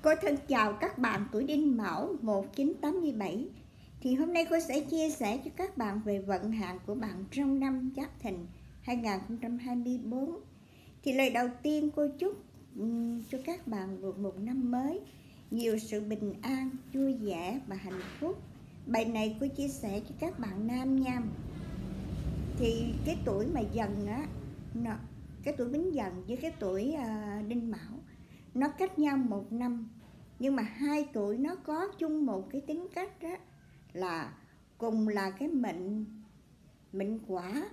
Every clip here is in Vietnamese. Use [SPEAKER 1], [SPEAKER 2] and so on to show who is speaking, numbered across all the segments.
[SPEAKER 1] Cô thân chào các bạn tuổi Đinh Mão 1987. Thì hôm nay cô sẽ chia sẻ cho các bạn về vận hạn của bạn trong năm Giáp Thìn 2024. Thì lời đầu tiên cô chúc cho các bạn vượt một năm mới, nhiều sự bình an, vui vẻ và hạnh phúc. Bài này cô chia sẻ cho các bạn nam nha. Thì cái tuổi mà Dần á, cái tuổi Bính Dần với cái tuổi Đinh Mão nó cách nhau 1 năm, nhưng mà hai tuổi nó có chung một cái tính cách đó là cùng là cái mệnh Quả.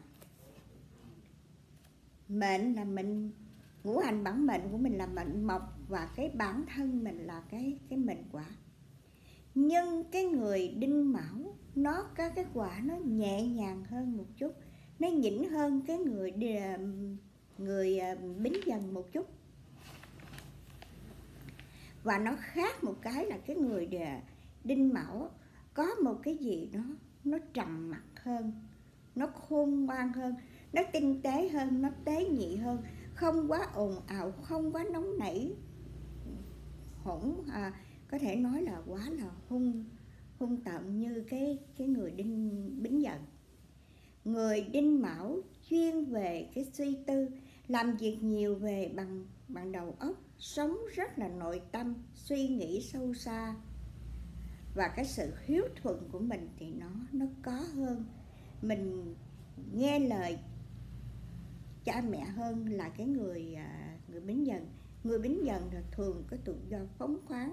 [SPEAKER 1] Mệnh là mệnh ngũ hành, bản mệnh của mình là mệnh Mộc, và cái bản thân mình là cái mệnh Quả. Nhưng cái người Đinh Mão nó có cái quả nó nhẹ nhàng hơn một chút, nó nhỉnh hơn cái người Bính Dần một chút. Và nó khác một cái là cái người Đinh Mão có một cái gì đó nó trầm mặc hơn, nó khôn ngoan hơn, nó tinh tế hơn, nó tế nhị hơn, không quá ồn ào, không quá nóng nảy, có thể nói là quá là hung tợn như cái người Bính Dần. Người Đinh Mão chuyên về cái suy tư, làm việc nhiều về bằng đầu óc, sống rất là nội tâm, suy nghĩ sâu xa, và cái sự hiếu thuận của mình thì nó có hơn, mình nghe lời cha mẹ hơn là cái người Bính Dần. Người Bính Dần là thường có tự do phóng khoáng,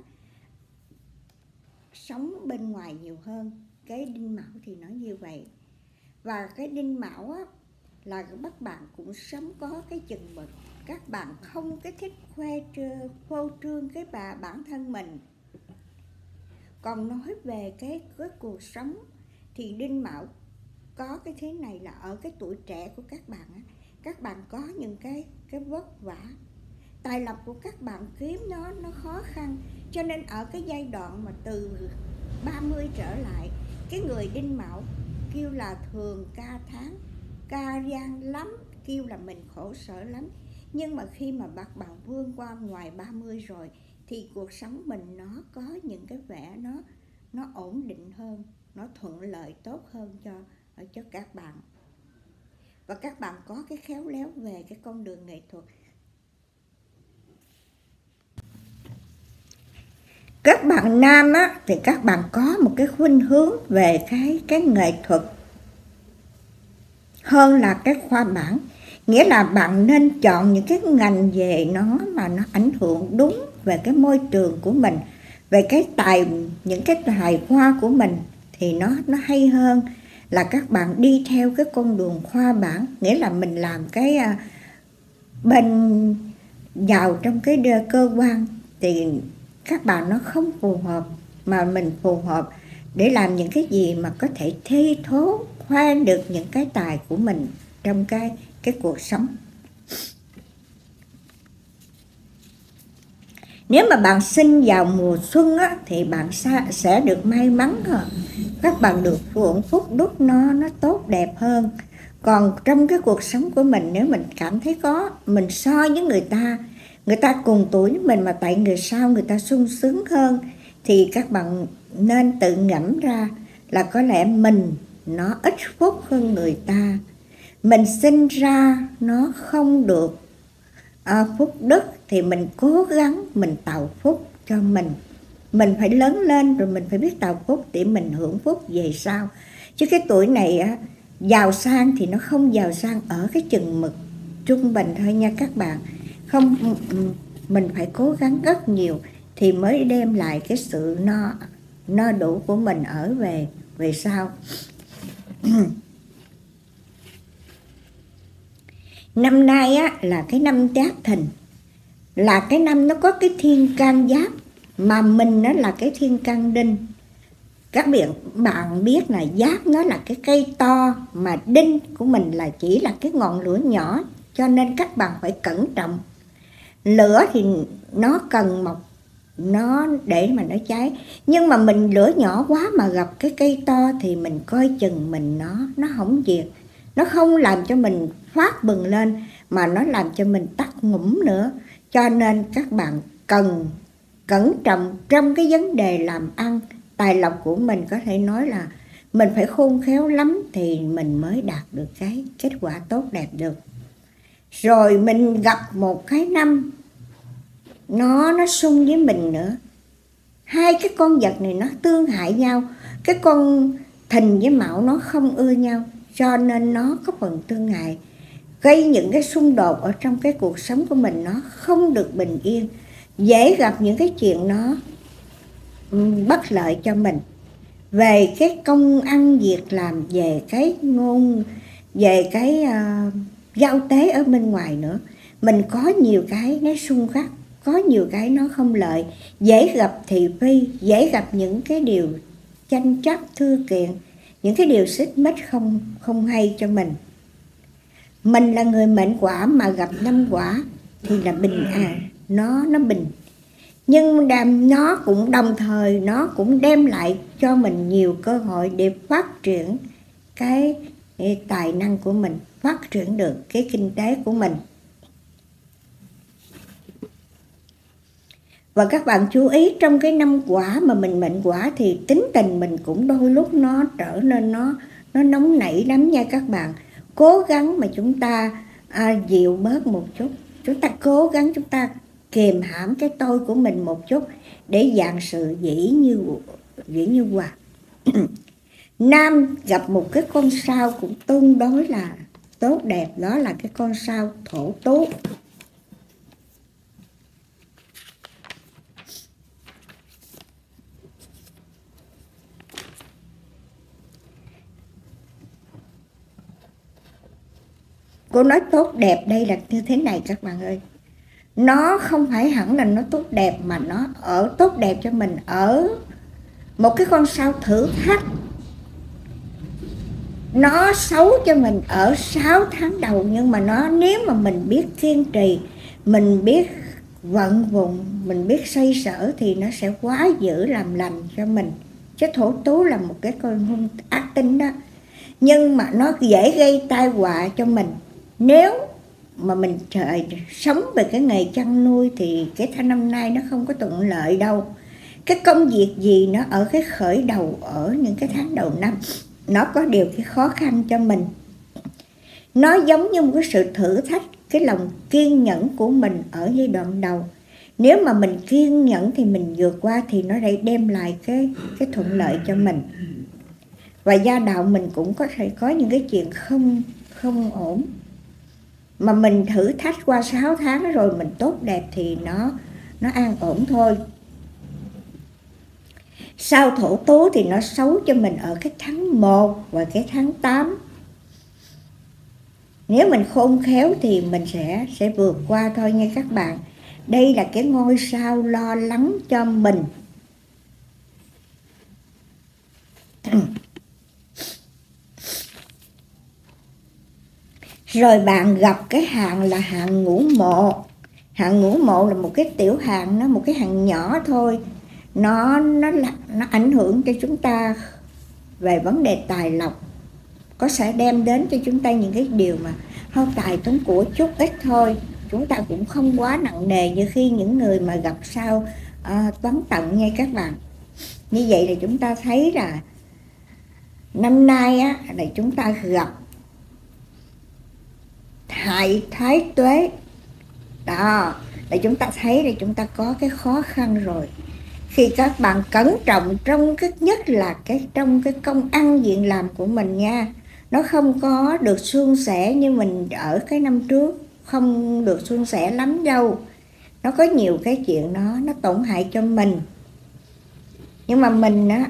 [SPEAKER 1] sống bên ngoài nhiều hơn. Cái Đinh Mão thì nó như vậy. Và cái Đinh Mão á, là các bạn cũng sống có cái chừng mực. Các bạn không cái thích phô trương cái bản thân mình. Còn nói về cái cuộc sống thì Đinh Mão có cái thế này là ở cái tuổi trẻ của các bạn á, các bạn có những cái vất vả. Tài lộc của các bạn kiếm nó khó khăn, cho nên ở cái giai đoạn mà từ 30 trở lại, cái người Đinh Mão kêu là thường ca tháng, ca gian lắm, kêu là mình khổ sở lắm. Nhưng mà khi mà bạn vươn qua ngoài 30 rồi thì cuộc sống mình nó có những cái vẻ nó ổn định hơn, nó thuận lợi tốt hơn cho các bạn. Và các bạn có cái khéo léo về cái con đường nghệ thuật. Các bạn nam á, thì các bạn có một cái khuynh hướng về cái nghệ thuật hơn là cái khoa bản. Nghĩa là bạn nên chọn những cái ngành về nó mà nó ảnh hưởng đúng về cái môi trường của mình, về những cái tài khoa của mình thì nó hay hơn là các bạn đi theo cái con đường khoa bản. Nghĩa là mình làm cái bên vào trong cái cơ quan thì các bạn nó không phù hợp, mà mình phù hợp để làm những cái gì mà có thể thi thố khoe được những cái tài của mình trong cái cuộc sống. Nếu mà bạn sinh vào mùa xuân á, thì bạn sẽ được may mắn hơn. Các bạn được hưởng phúc đức nó tốt đẹp hơn. Còn trong cái cuộc sống của mình, nếu mình cảm thấy mình so với người ta cùng tuổi với mình mà tại người sau người ta sung sướng hơn, thì các bạn nên tự ngẫm ra là có lẽ mình nó ít phúc hơn người ta. Mình sinh ra nó không được phúc đức thì mình cố gắng mình tạo phúc cho mình. Mình phải lớn lên rồi mình phải biết tạo phúc để mình hưởng phúc về sau. Chứ cái tuổi này á, giàu sang thì nó không giàu sang ở cái chừng mực trung bình thôi nha các bạn. Không, mình phải cố gắng rất nhiều thì mới đem lại cái sự no đủ của mình ở về sau. Năm nay á, là cái năm Giáp Thìn, là cái năm nó có cái thiên can Giáp, mà mình nó là cái thiên can Đinh. Các bạn biết là Giáp nó là cái cây to, mà Đinh của mình là chỉ là cái ngọn lửa nhỏ, cho nên các bạn phải cẩn trọng. Lửa thì nó cần mọc để mà nó cháy, nhưng mà mình lửa nhỏ quá mà gặp cái cây to thì mình coi chừng mình nó không diệt, nó không làm cho mình phát bừng lên mà nó làm cho mình tắt ngủm nữa. Cho nên các bạn cần cẩn trọng trong cái vấn đề làm ăn. Tài lộc của mình có thể nói là mình phải khôn khéo lắm thì mình mới đạt được cái kết quả tốt đẹp được. Rồi mình gặp một cái năm nó xung với mình nữa. Hai cái con vật này nó tương hại nhau. Cái con Thìn với Mão nó không ưa nhau, cho nên nó có phần tương hại, gây những cái xung đột ở trong cái cuộc sống của mình, nó không được bình yên, dễ gặp những cái chuyện nó bất lợi cho mình. Về cái công ăn việc làm, về cái về cái giao tế ở bên ngoài nữa, mình có nhiều cái nó xung khắc, có nhiều cái nó không lợi, dễ gặp thị phi, dễ gặp những cái điều tranh chấp thư kiện, những cái điều xích mích không hay cho mình. Mình là người mệnh Quả mà gặp năm Quả thì là bình nó bình. Nhưng nó cũng đồng thời nó cũng đem lại cho mình nhiều cơ hội để phát triển cái tài năng của mình, phát triển được cái kinh tế của mình. Và các bạn chú ý, trong cái năm Quả mà mình mệnh Quả thì tính tình mình cũng đôi lúc nó trở nên nó nóng nảy lắm nha các bạn. Cố gắng mà chúng ta dịu bớt một chút, chúng ta cố gắng chúng ta kiềm hãm cái tôi của mình một chút để dạng sự dĩ như hòa. Nam gặp một cái con sao cũng tương đối là tốt đẹp, đó là cái con sao Thổ Tú. Cô nói tốt đẹp đây là như thế này các bạn ơi. Nó không phải hẳn là nó tốt đẹp, mà nó ở tốt đẹp cho mình ở một cái con sao thử thách. Nó xấu cho mình ở 6 tháng đầu, nhưng mà nó nếu mà mình biết kiên trì, mình biết vận dụng, mình biết xoay sở thì nó sẽ quá dữ làm lành cho mình. Chứ Thổ Tú là một cái con hung ác tính đó, nhưng mà nó dễ gây tai họa cho mình. Nếu mà mình sống về cái nghề chăn nuôi thì cái tháng năm nay nó không có thuận lợi đâu. Cái công việc gì nó ở cái khởi đầu, ở những cái tháng đầu năm, nó có điều cái khó khăn cho mình. Nó giống như một cái sự thử thách cái lòng kiên nhẫn của mình ở giai đoạn đầu. Nếu mà mình kiên nhẫn thì mình vượt qua thì nó lại đem lại cái thuận lợi cho mình. Và gia đạo mình cũng có thể có những cái chuyện không ổn, mà mình thử thách qua 6 tháng rồi mình tốt đẹp thì nó an ổn thôi. Sao Thổ Tú thì nó xấu cho mình ở cái tháng 1 và cái tháng 8. Nếu mình khôn khéo thì mình sẽ vượt qua thôi nha các bạn. Đây là cái ngôi sao lo lắng cho mình. Rồi bạn gặp cái hạn là hạn Ngũ Mộ. Hạn Ngũ Mộ là một cái tiểu hạn, nó một cái hạn nhỏ thôi. Nó ảnh hưởng cho chúng ta về vấn đề tài lộc, có sẽ đem đến cho chúng ta những cái điều mà hao tài tốn của chút ít thôi. Chúng ta cũng không quá nặng nề như khi những người mà gặp sao Toán Tận nha các bạn. Như vậy là chúng ta thấy là năm nay á, là chúng ta gặp Hại Thái Tuế. Đó, là chúng ta thấy là chúng ta có cái khó khăn rồi. Khi các bạn cẩn trọng trong cái nhất là trong cái công ăn việc làm của mình nha, nó không có được suôn sẻ như mình ở cái năm trước, không được suôn sẻ lắm đâu. Nó có nhiều cái chuyện nó tổn hại cho mình. Nhưng mà mình á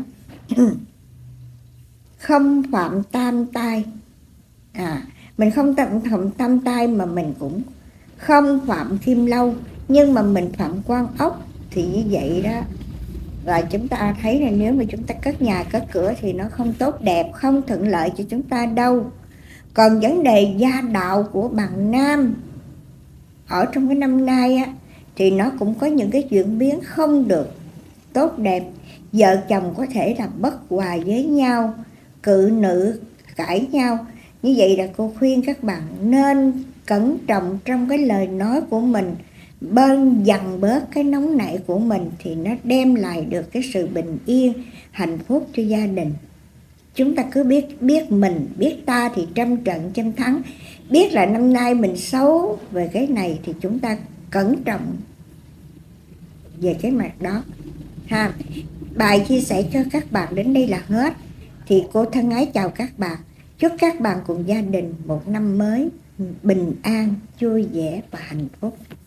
[SPEAKER 1] không phạm tam tai. Mình không tam tai, mà mình cũng không phạm Kim Lâu, nhưng mà mình phạm Quan Ốc. Thì như vậy đó, và chúng ta thấy là nếu mà chúng ta cất nhà cất cửa thì nó không tốt đẹp, không thuận lợi cho chúng ta đâu. Còn vấn đề gia đạo của bạn nam ở trong cái năm nay á, thì nó cũng có những cái chuyển biến không được tốt đẹp. Vợ chồng có thể là bất hòa với nhau, cự nữ cãi nhau. Như vậy là cô khuyên các bạn nên cẩn trọng trong cái lời nói của mình, dần bớt cái nóng nảy của mình thì nó đem lại được cái sự bình yên, hạnh phúc cho gia đình. Chúng ta cứ biết mình, biết ta thì trăm trận trăm thắng. Biết là năm nay mình xấu về cái này thì chúng ta cẩn trọng về cái mặt đó ha. Bài chia sẻ cho các bạn đến đây là hết. Thì cô thân ái chào các bạn. Chúc các bạn cùng gia đình một năm mới bình an, vui vẻ và hạnh phúc.